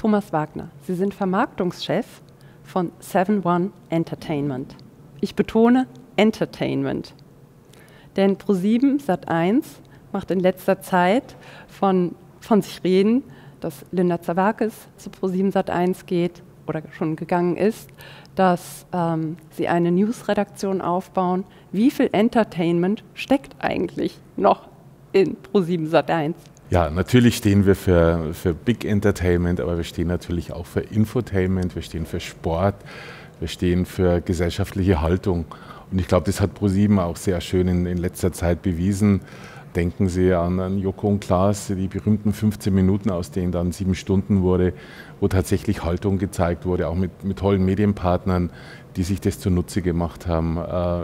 Thomas Wagner, Sie sind Vermarktungschef von 7-One Entertainment. Ich betone Entertainment. Denn ProSieben Sat.1 macht in letzter Zeit von sich reden, dass Linda Zerwakis zu ProSieben Sat.1 geht oder schon gegangen ist, dass sie eine Newsredaktion aufbauen. Wie viel Entertainment steckt eigentlich noch in ProSieben Sat.1? Ja, natürlich stehen wir für Big Entertainment, aber wir stehen natürlich auch für Infotainment, wir stehen für Sport, wir stehen für gesellschaftliche Haltung. Und ich glaube, das hat ProSieben auch sehr schön in letzter Zeit bewiesen. Denken Sie an Joko und Klaas, die berühmten 15 Minuten, aus denen dann 7 Stunden wurde, wo tatsächlich Haltung gezeigt wurde, auch mit tollen Medienpartnern, die sich das zunutze gemacht haben.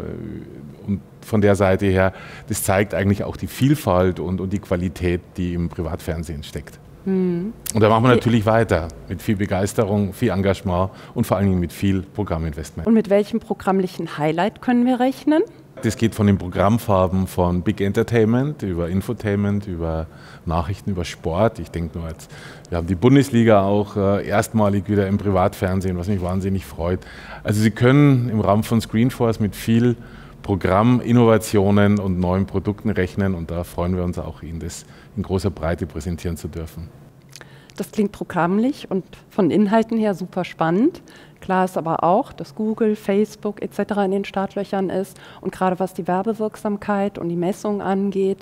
Und von der Seite her, das zeigt eigentlich auch die Vielfalt und die Qualität, die im Privatfernsehen steckt. Und da machen wir natürlich weiter, mit viel Begeisterung, viel Engagement und vor allen Dingen mit viel Programminvestment. Und mit welchem programmlichen Highlight können wir rechnen? Das geht von den Programmfarben von Big Entertainment über Infotainment, über Nachrichten, über Sport. Ich denke nur jetzt, wir haben die Bundesliga auch erstmalig wieder im Privatfernsehen, was mich wahnsinnig freut. Also Sie können im Rahmen von Screenforce mit viel Programm, Innovationen und neuen Produkten rechnen und da freuen wir uns auch, Ihnen das in großer Breite präsentieren zu dürfen. Das klingt programmlich und von Inhalten her super spannend. Klar ist aber auch, dass Google, Facebook etc. in den Startlöchern ist und gerade was die Werbewirksamkeit und die Messung angeht,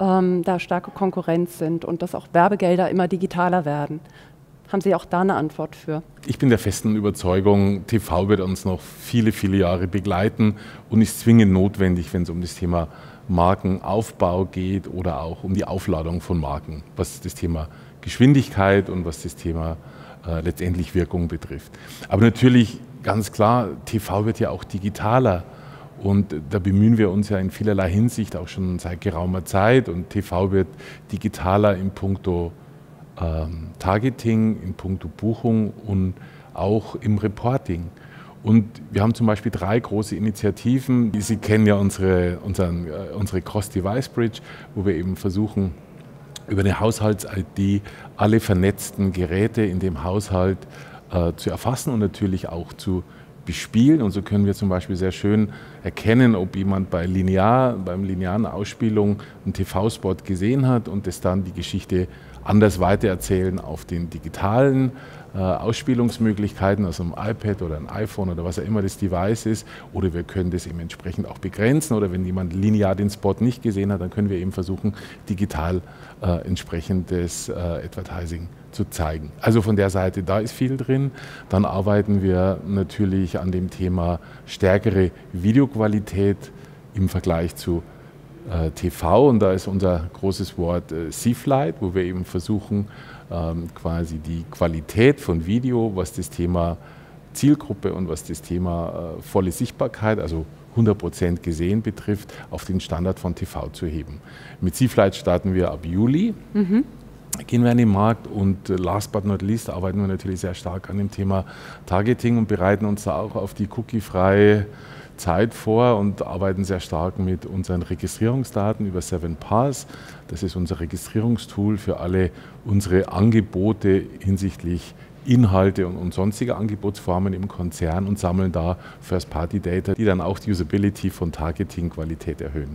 da starke Konkurrenz sind und dass auch Werbegelder immer digitaler werden. Haben Sie auch da eine Antwort für? Ich bin der festen Überzeugung, TV wird uns noch viele, viele Jahre begleiten und ist zwingend notwendig, wenn es um das Thema Markenaufbau geht oder auch um die Aufladung von Marken, was das Thema Geschwindigkeit und was das Thema letztendlich Wirkung betrifft. Aber natürlich, ganz klar, TV wird ja auch digitaler und da bemühen wir uns ja in vielerlei Hinsicht auch schon seit geraumer Zeit und TV wird digitaler in puncto Targeting, in puncto Buchung und auch im Reporting. Und wir haben zum Beispiel 3 große Initiativen. Sie kennen ja unsere Cross-Device-Bridge, wo wir eben versuchen, über eine Haushalts-ID alle vernetzten Geräte in dem Haushalt zu erfassen und natürlich auch zu bespielen. Und so können wir zum Beispiel sehr schön erkennen, ob jemand beim linearen Ausspielung einen TV-Spot gesehen hat und das dann die Geschichte anders weitererzählen auf den digitalen Ausspielungsmöglichkeiten, also ein iPad oder ein iPhone oder was auch immer das Device ist. Oder wir können das eben entsprechend auch begrenzen. Oder wenn jemand linear den Spot nicht gesehen hat, dann können wir eben versuchen, digital entsprechendes Advertising zu zeigen. Also von der Seite, da ist viel drin. Dann arbeiten wir natürlich an dem Thema stärkere Videoqualität im Vergleich zu TV und da ist unser großes Wort C-Flight, wo wir eben versuchen, quasi die Qualität von Video, was das Thema Zielgruppe und was das Thema volle Sichtbarkeit, also 100% gesehen betrifft, auf den Standard von TV zu heben. Mit C-Flight starten wir ab Juli. Gehen wir an den Markt und last but not least arbeiten wir natürlich sehr stark an dem Thema Targeting und bereiten uns da auch auf die cookiefreie Zeit vor und arbeiten sehr stark mit unseren Registrierungsdaten über 7Pass. Das ist unser Registrierungstool für alle unsere Angebote hinsichtlich Inhalte und sonstige Angebotsformen im Konzern und sammeln da First-Party-Data, die dann auch die Usability von Targeting-Qualität erhöhen.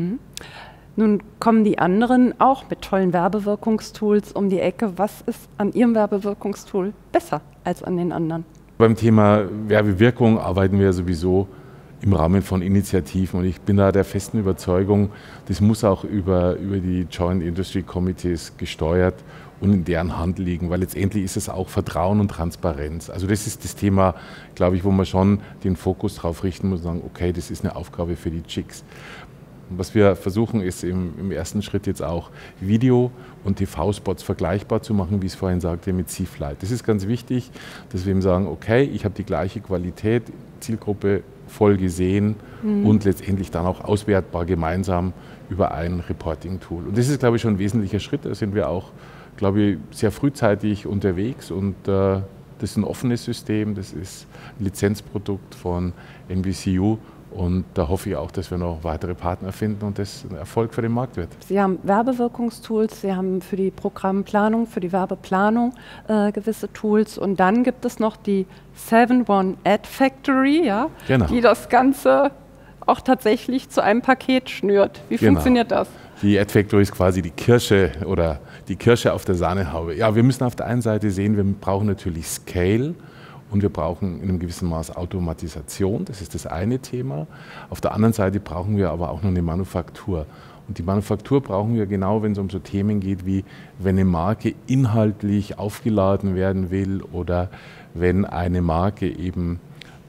Nun kommen die anderen auch mit tollen Werbewirkungstools um die Ecke. Was ist an Ihrem Werbewirkungstool besser als an den anderen? Beim Thema Werbewirkung arbeiten wir sowieso im Rahmen von Initiativen und ich bin da der festen Überzeugung, das muss auch über die Joint Industry Committees gesteuert und in deren Hand liegen, weil letztendlich ist es auch Vertrauen und Transparenz. Also das ist das Thema, glaube ich, wo man schon den Fokus drauf richten muss und sagen, okay, das ist eine Aufgabe für die Chicks. Was wir versuchen, ist im ersten Schritt jetzt auch Video- und TV-Spots vergleichbar zu machen, wie ich es vorhin sagte, mit C-Flight. Das ist ganz wichtig, dass wir eben sagen, okay, ich habe die gleiche Qualität, Zielgruppe voll gesehen und letztendlich dann auch auswertbar gemeinsam über ein Reporting-Tool. Und das ist, glaube ich, schon ein wesentlicher Schritt. Da sind wir auch, glaube ich, sehr frühzeitig unterwegs und das ist ein offenes System, das ist ein Lizenzprodukt von NBCU Und da hoffe ich auch, dass wir noch weitere Partner finden und das ein Erfolg für den Markt wird. Sie haben Werbewirkungstools, Sie haben für die Programmplanung, für die Werbeplanung gewisse Tools und dann gibt es noch die 7-One Ad Factory, ja, genau, die das Ganze auch tatsächlich zu einem Paket schnürt. Wie funktioniert das? Die Ad Factory ist quasi die Kirsche oder die Kirsche auf der Sahnehaube. Ja, wir müssen auf der einen Seite sehen, wir brauchen natürlich Scale. Und wir brauchen in einem gewissen Maß Automatisation, das ist das eine Thema. Auf der anderen Seite brauchen wir aber auch noch eine Manufaktur. Und die Manufaktur brauchen wir genau, wenn es um so Themen geht, wie wenn eine Marke inhaltlich aufgeladen werden will oder wenn eine Marke eben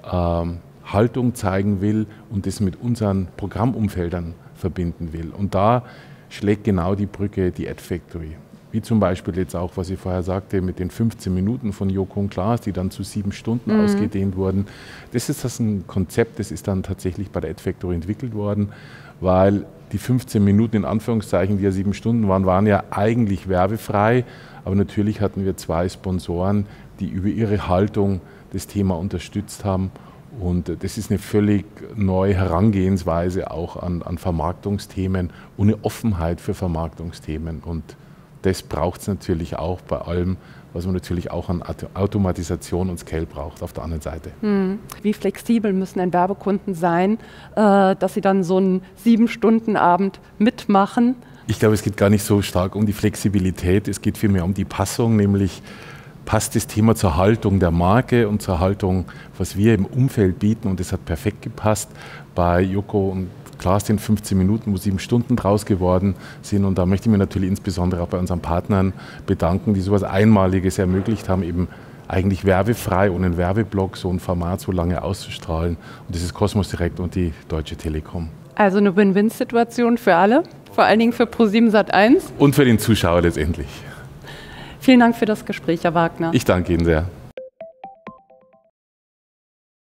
Haltung zeigen will und das mit unseren Programmumfeldern verbinden will. Und da schlägt genau die Brücke die Ad Factory. Wie zum Beispiel jetzt auch, was ich vorher sagte, mit den 15 Minuten von Joko und Klaas, die dann zu 7 Stunden ausgedehnt wurden. Das ist ein Konzept, das ist dann tatsächlich bei der Ad Factory entwickelt worden, weil die 15 Minuten in Anführungszeichen, die ja 7 Stunden waren ja eigentlich werbefrei. Aber natürlich hatten wir 2 Sponsoren, die über ihre Haltung das Thema unterstützt haben. Und das ist eine völlig neue Herangehensweise auch an Vermarktungsthemen und eine Offenheit für Vermarktungsthemen. Und das braucht es natürlich auch bei allem, was man natürlich auch an Automatisation und Scale braucht auf der anderen Seite. Wie flexibel müssen denn Werbekunden sein, dass sie dann so einen 7-Stunden-Abend mitmachen? Ich glaube, es geht gar nicht so stark um die Flexibilität, es geht vielmehr um die Passung, nämlich passt das Thema zur Haltung der Marke und zur Haltung, was wir im Umfeld bieten, und das hat perfekt gepasst bei Joko und Klaas, den 15 Minuten, wo 7 Stunden draus geworden sind. Und da möchte ich mich natürlich insbesondere auch bei unseren Partnern bedanken, die sowas Einmaliges ermöglicht haben, eben eigentlich werbefrei, ohne einen Werbeblock, so ein Format so lange auszustrahlen. Und das ist Cosmos Direct und die Deutsche Telekom. Also eine Win-Win-Situation für alle, vor allen Dingen für ProSieben Sat.1. Und für den Zuschauer letztendlich. Vielen Dank für das Gespräch, Herr Wagner. Ich danke Ihnen sehr.